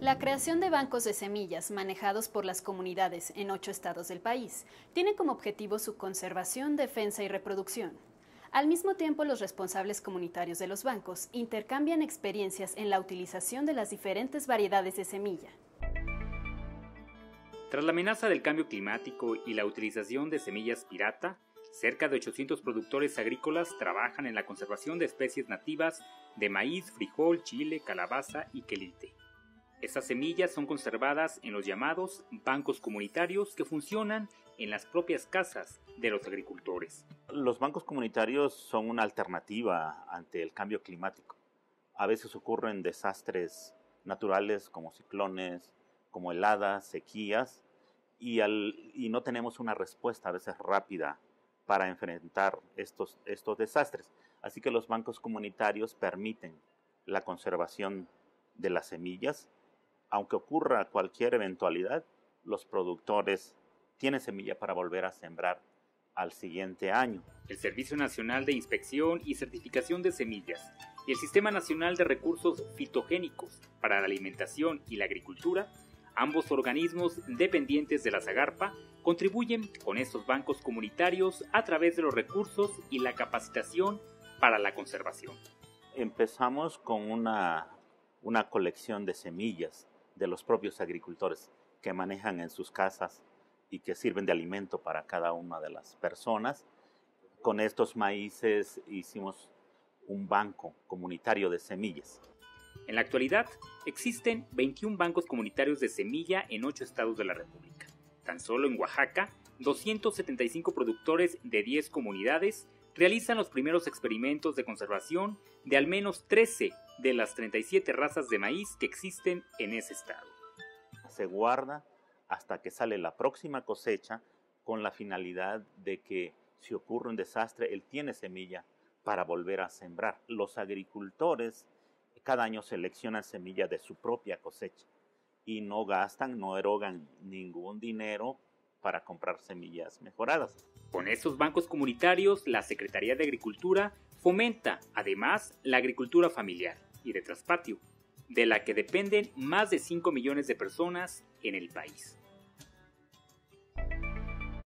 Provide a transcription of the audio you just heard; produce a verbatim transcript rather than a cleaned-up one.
La creación de bancos de semillas manejados por las comunidades en ocho estados del país tiene como objetivo su conservación, defensa y reproducción. Al mismo tiempo, los responsables comunitarios de los bancos intercambian experiencias en la utilización de las diferentes variedades de semilla. Tras la amenaza del cambio climático y la utilización de semillas pirata, cerca de ochocientos productores agrícolas trabajan en la conservación de especies nativas de maíz, frijol, chile, calabaza y quelite. Estas semillas son conservadas en los llamados bancos comunitarios que funcionan en las propias casas de los agricultores. Los bancos comunitarios son una alternativa ante el cambio climático. A veces ocurren desastres naturales como ciclones, como heladas, sequías, y, al, y no tenemos una respuesta a veces rápida para enfrentar estos, estos desastres. Así que los bancos comunitarios permiten la conservación de las semillas. Aunque ocurra cualquier eventualidad, los productores tienen semilla para volver a sembrar al siguiente año. El Servicio Nacional de Inspección y Certificación de Semillas y el Sistema Nacional de Recursos Fitogénicos para la Alimentación y la Agricultura, ambos organismos dependientes de la SAGARPA, contribuyen con estos bancos comunitarios a través de los recursos y la capacitación para la conservación. Empezamos con una, una colección de semillas de los propios agricultores que manejan en sus casas y que sirven de alimento para cada una de las personas. Con estos maíces hicimos un banco comunitario de semillas. En la actualidad, existen veintiún bancos comunitarios de semilla en ocho estados de la República. Tan solo en Oaxaca, doscientos setenta y cinco productores de diez comunidades realizan los primeros experimentos de conservación de al menos trece de las treinta y siete razas de maíz que existen en ese estado. Se guarda hasta que sale la próxima cosecha con la finalidad de que si ocurre un desastre, él tiene semilla para volver a sembrar. Los agricultores cada año seleccionan semilla de su propia cosecha y no gastan, no erogan ningún dinero para comprar semillas mejoradas. Con estos bancos comunitarios, la Secretaría de Agricultura fomenta, además, la agricultura familiar y de traspatio, de la que dependen más de cinco millones de personas en el país.